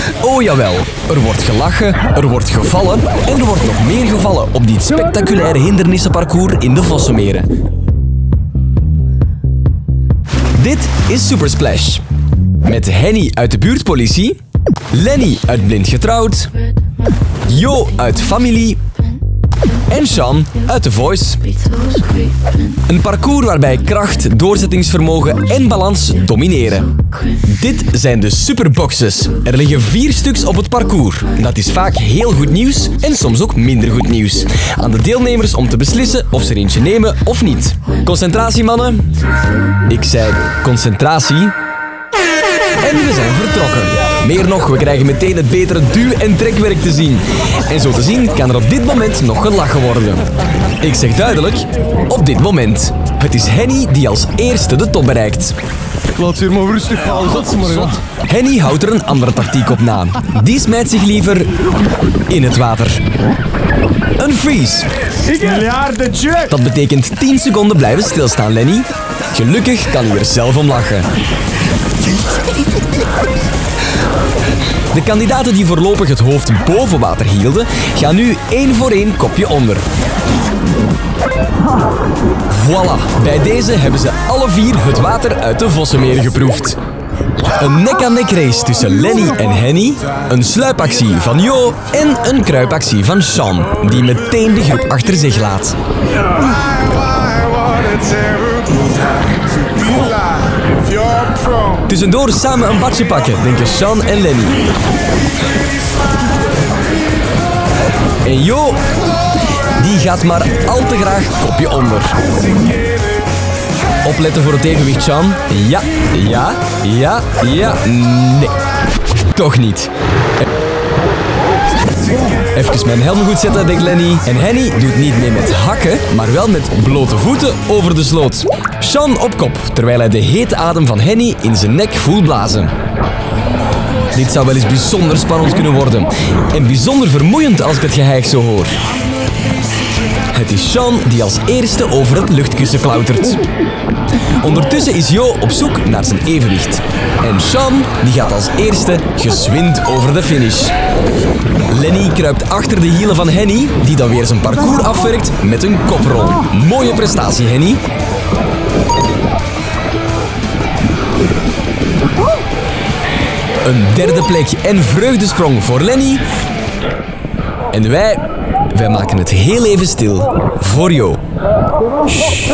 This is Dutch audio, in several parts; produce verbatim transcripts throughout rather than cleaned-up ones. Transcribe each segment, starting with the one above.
Oh jawel, er wordt gelachen, er wordt gevallen en er wordt nog meer gevallen op dit spectaculaire hindernissenparcours in de Vossenmeren. Dit is Super Splash. Met Henny uit de buurtpolitie, Lenny uit Blind Getrouwd, Jo uit Familie en Sean uit The Voice. Een parcours waarbij kracht, doorzettingsvermogen en balans domineren. Dit zijn de Superboxes. Er liggen vier stuks op het parcours. Dat is vaak heel goed nieuws en soms ook minder goed nieuws. Aan de deelnemers om te beslissen of ze er eentje nemen of niet. Concentratie, mannen. Ik zei concentratie. En we zijn vertrokken. Meer nog, we krijgen meteen het betere duw- en trekwerk te zien. En zo te zien kan er op dit moment nog gelachen worden. Ik zeg duidelijk, op dit moment. Het is Henny die als eerste de top bereikt. Laat ze hier maar rustig halen, zet ze maar in. Henny houdt er een andere tactiek op na. Die smijt zich liever in het water. Een freeze. Dat betekent tien seconden blijven stilstaan, Lenny. Gelukkig kan hij er zelf om lachen. De kandidaten die voorlopig het hoofd boven water hielden, gaan nu één voor één kopje onder. Voilà, bij deze hebben ze alle vier het water uit de Vossenmeren geproefd. Een nek-aan-nek race tussen Lenny en Henny, een sluipactie van Jo en een kruipactie van Sean, die meteen de groep achter zich laat. Tussendoor samen een badje pakken, denken Sean en Lenny. En Jo, die gaat maar al te graag kopje onder. Opletten voor het evenwicht, Sean. Ja, ja, ja, ja, nee. Toch niet. Even mijn helm goed zetten, denkt Lenny. En Henny doet niet mee met hakken, maar wel met blote voeten over de sloot. Sean op kop, terwijl hij de hete adem van Henny in zijn nek voelt blazen. Dit zou wel eens bijzonder spannend kunnen worden. En bijzonder vermoeiend als ik het geheig zo hoor. Het is Sean die als eerste over het luchtkussen klautert. Ondertussen is Jo op zoek naar zijn evenwicht. En Sean die gaat als eerste gezwind over de finish. Lenny kruipt achter de hielen van Henny, die dan weer zijn parcours afwerkt met een koprol. Mooie prestatie, Henny. Een derde plek en vreugdesprong voor Lenny. En wij, wij maken het heel even stil voor Jo. Shh.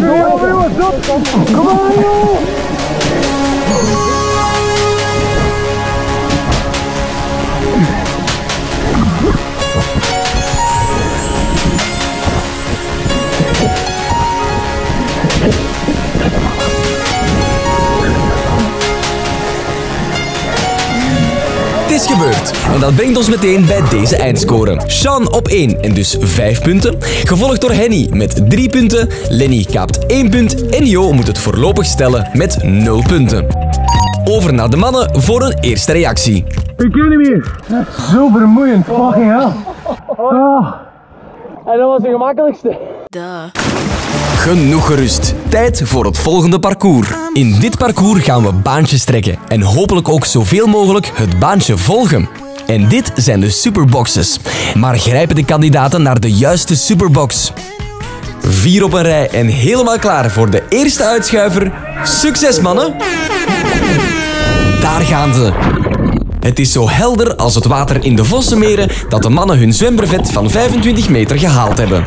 Het is gebeurd. En dat brengt ons meteen bij deze eindscore. Sean op één en dus vijf punten. Gevolgd door Henny met drie punten. Lenny kaapt één punt. En Jo moet het voorlopig stellen met nul punten. Over naar de mannen voor een eerste reactie. Ik ken hem hier. Zo vermoeiend. Fucking hell. Oh. En dat was de gemakkelijkste. Duh. Genoeg gerust. Tijd voor het volgende parcours. In dit parcours gaan we baantjes trekken en hopelijk ook zoveel mogelijk het baantje volgen. En dit zijn de Superboxes. Maar grijpen de kandidaten naar de juiste Superbox. Vier op een rij en helemaal klaar voor de eerste uitschuiver. Succes, mannen! Daar gaan ze. Het is zo helder als het water in de Vossenmeren dat de mannen hun zwembrevet van vijfentwintig meter gehaald hebben.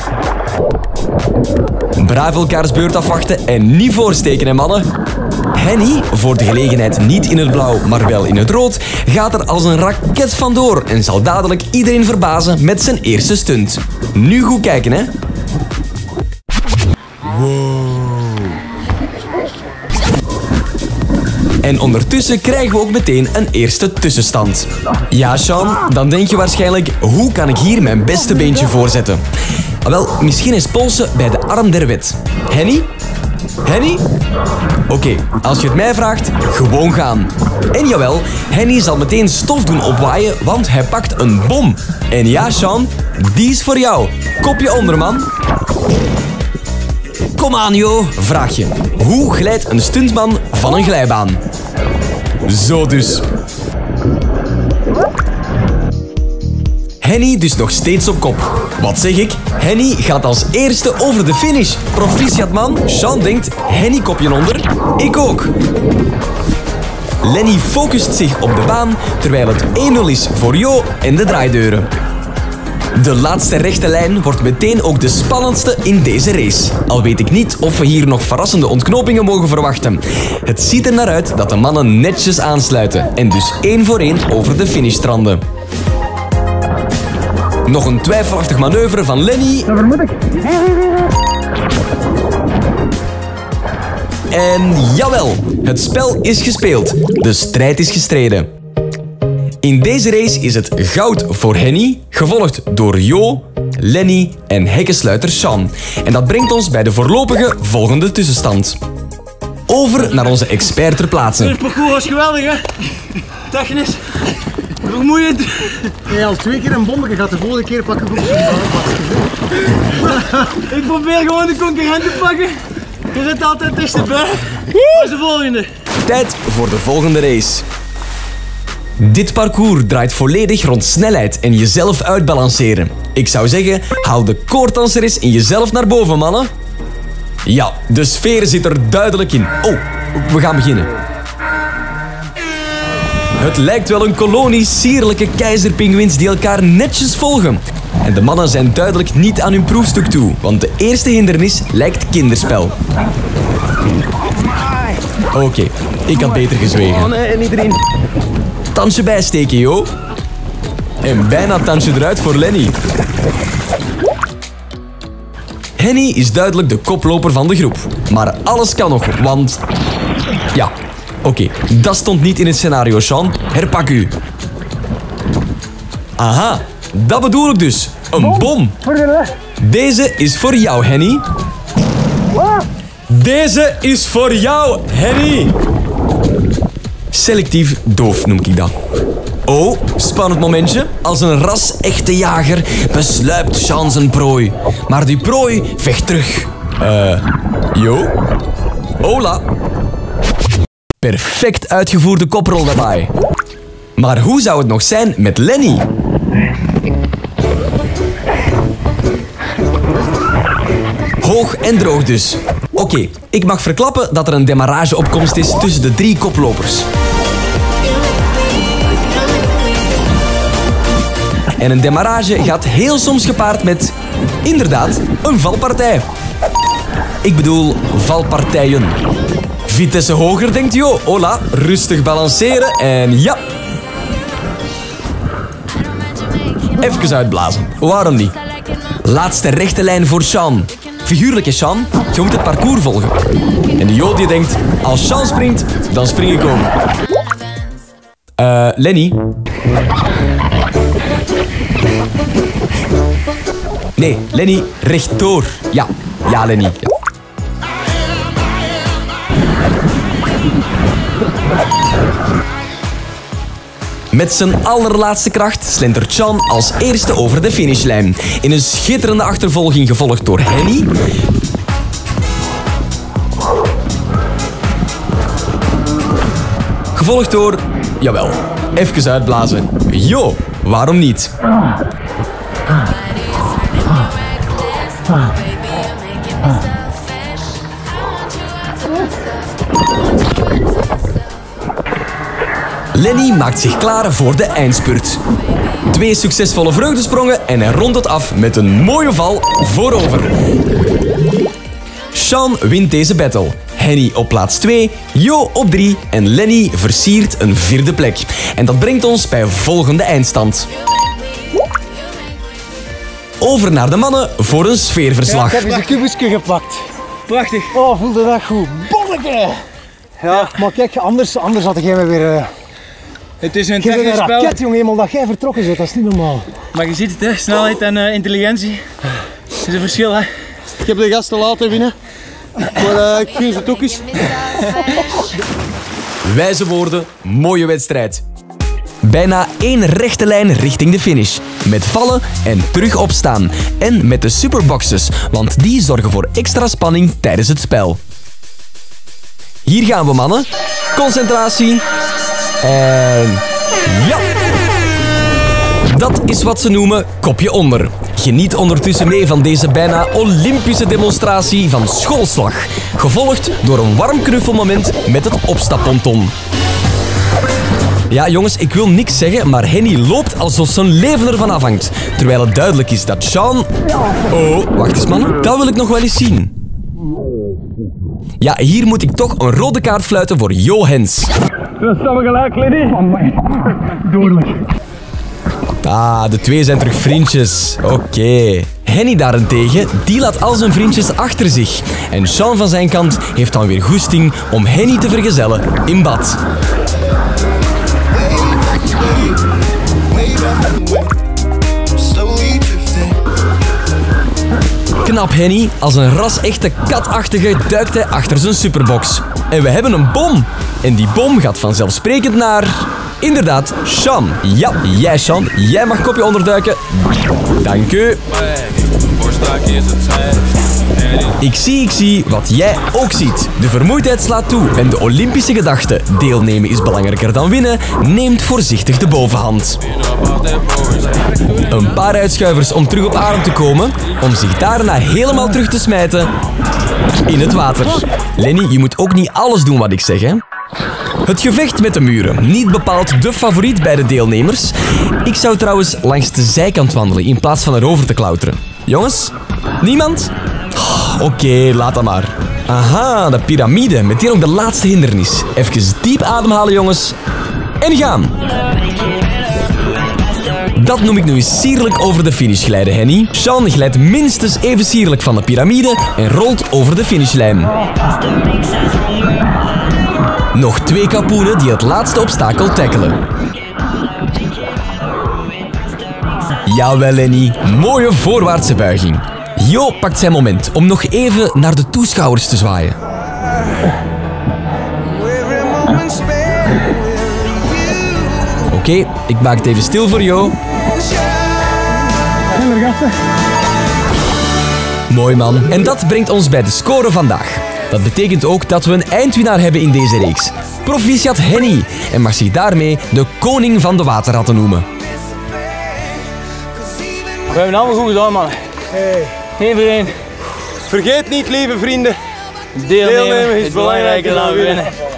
Braaf elkaars beurt afwachten en niet voorsteken, hè, mannen. Henny, voor de gelegenheid niet in het blauw, maar wel in het rood, gaat er als een raket vandoor en zal dadelijk iedereen verbazen met zijn eerste stunt. Nu goed kijken, hè. Wow. En ondertussen krijgen we ook meteen een eerste tussenstand. Ja, Sean, dan denk je waarschijnlijk, hoe kan ik hier mijn beste beentje voorzetten? Wel, misschien is polsen bij de arm der wet. Henny? Henny? Oké, okay, als je het mij vraagt, gewoon gaan. En jawel, Henny zal meteen stof doen opwaaien, want hij pakt een bom. En ja, Sean, die is voor jou. Kopje onder, man. Kom aan, Jo. Vraag je, hoe glijdt een stuntman van een glijbaan? Zo dus. Henny dus nog steeds op kop. Wat zeg ik? Henny gaat als eerste over de finish. Proficiat man. Sean denkt, Henny kopje onder. Ik ook. Lenny focust zich op de baan, terwijl het één nul is voor Jo en de draaideuren. De laatste rechte lijn wordt meteen ook de spannendste in deze race. Al weet ik niet of we hier nog verrassende ontknopingen mogen verwachten. Het ziet er naar uit dat de mannen netjes aansluiten en dus één voor één over de finish stranden. Nog een twijfelachtig manoeuvre van Lenny. Dat vermoed ik. En jawel, het spel is gespeeld. De strijd is gestreden. In deze race is het goud voor Henny, gevolgd door Jo, Lenny en hekkensluiter Sean. En dat brengt ons bij de voorlopige volgende tussenstand. Over naar onze expert ter plaatse. Het parcours was geweldig, hè? Technisch. Vermoeiend. Ja, al twee keer een bommetje gaat, de volgende keer pak ik ook zo'n Ik probeer gewoon de concurrent te pakken. Je zit altijd dichterbij. Wat is de volgende? Tijd voor de volgende race. Dit parcours draait volledig rond snelheid en jezelf uitbalanceren. Ik zou zeggen, haal de koorddanseres in jezelf naar boven, mannen. Ja, de sfeer zit er duidelijk in. Oh, we gaan beginnen. Het lijkt wel een kolonie sierlijke keizerpinguïns die elkaar netjes volgen. En de mannen zijn duidelijk niet aan hun proefstuk toe, want de eerste hindernis lijkt kinderspel. Oké, okay, ik had beter gezwegen. Oh nee, niet erin. Tandje bijsteken, joh. En bijna tandje eruit voor Lenny. Henny is duidelijk de koploper van de groep. Maar alles kan nog, want... Ja, oké, okay, dat stond niet in het scenario, Sean. Herpak u. Aha, dat bedoel ik dus. Een bom. Deze is voor jou, Henny. Deze is voor jou, Henny. Selectief doof noem ik dat. Oh, spannend momentje. Als een ras-echte jager besluipt Sean zijn prooi. Maar die prooi vecht terug. Eh, uh, yo? Hola. Perfect uitgevoerde koprol daarbij. Maar hoe zou het nog zijn met Lenny? Hoog en droog dus. Oké, okay, ik mag verklappen dat er een demarageopkomst is tussen de drie koplopers. En een demarrage gaat heel soms gepaard met, inderdaad, een valpartij. Ik bedoel, valpartijen. Vitesse hoger, denkt Jo. Hola, rustig balanceren en ja. Even uitblazen, waarom niet? Laatste rechte lijn voor Sean. Figuurlijk is Sean, je moet het parcours volgen. En de Jo die denkt, als Sean springt, dan spring ik ook. Eh, uh, Lenny? Nee, Lenny, rechtdoor. Ja, ja Lenny. Ja. Met zijn allerlaatste kracht slentert Sean als eerste over de finishlijn. In een schitterende achtervolging gevolgd door Henny. Gevolgd door... Jawel, even uitblazen. Jo, waarom niet? Lenny maakt zich klaar voor de eindspurt. Twee succesvolle vreugdesprongen en hij rondt het af met een mooie val voorover. Sean wint deze battle. Henny op plaats twee, Jo op drie en Lenny versiert een vierde plek. En dat brengt ons bij volgende eindstand. Over naar de mannen voor een sfeerverslag. Ja, ik heb eens een kubusje gepakt. Prachtig. Oh, voelde dat goed. Bolleke! Ja, maar kijk, anders, anders had ik jij weer... Uh... Het is een technisch spel. Je bent een raket, jongen, eenmaal dat jij vertrokken bent, dat is niet normaal. Maar je ziet het, hè? Snelheid en uh, intelligentie. Dat is een verschil, hè? Ik heb de gasten laten winnen. Maar uh, ik geef ze toch eens. Wijze woorden, mooie wedstrijd. Bijna één rechte lijn richting de finish. Met vallen en terug opstaan. En met de superboxes, want die zorgen voor extra spanning tijdens het spel. Hier gaan we, mannen. Concentratie. En ja. Dat is wat ze noemen kopje onder. Geniet ondertussen mee van deze bijna Olympische demonstratie van schoolslag. Gevolgd door een warm knuffelmoment met het opstapponton. Ja jongens, ik wil niks zeggen, maar Henny loopt alsof zijn leven ervan afhangt. Terwijl het duidelijk is dat Sean... Oh, wacht eens man, dat wil ik nog wel eens zien. Ja, hier moet ik toch een rode kaart fluiten voor Jo Hens. Dat staan we gelijk, Lenny. Doorlijk. Ah, de twee zijn terug vriendjes. Oké. Okay. Henny daarentegen, die laat al zijn vriendjes achter zich. En Sean van zijn kant heeft dan weer goesting om Henny te vergezellen in bad. Knap Henny, als een ras-echte katachtige duikt hij achter zijn superbox. En we hebben een bom. En die bom gaat vanzelfsprekend naar... Inderdaad, Sean. Ja, jij Sean, jij mag kopje onderduiken. Dank u. Ik zie, ik zie wat jij ook ziet. De vermoeidheid slaat toe en de Olympische gedachte, deelnemen is belangrijker dan winnen, neemt voorzichtig de bovenhand. Een paar uitschuivers om terug op adem te komen, om zich daarna helemaal terug te smijten in het water. Lenny, je moet ook niet alles doen wat ik zeg, hè? Het gevecht met de muren. Niet bepaald de favoriet bij de deelnemers. Ik zou trouwens langs de zijkant wandelen in plaats van erover te klauteren. Jongens? Niemand? Oh, Oké, okay, laat dat maar. Aha, de piramide. Meteen ook de laatste hindernis. Even diep ademhalen, jongens. En gaan. Dat noem ik nu eens sierlijk over de finish glijden, Henny. Sean glijdt minstens even sierlijk van de piramide en rolt over de finishlijn. Nog twee kapoenen die het laatste obstakel tackelen. Jawel, Lenny. Mooie voorwaartse buiging. Jo pakt zijn moment om nog even naar de toeschouwers te zwaaien. Oké, okay, ik maak het even stil voor Jo. Mooi man. En dat brengt ons bij de score vandaag. Dat betekent ook dat we een eindwinnaar hebben in deze reeks. Proficiat Henny. En mag zich daarmee de koning van de waterratten noemen. We hebben het allemaal goed gedaan, man. Hey. Eén voor één. Vergeet niet, lieve vrienden. Deelnemen is belangrijker dan winnen.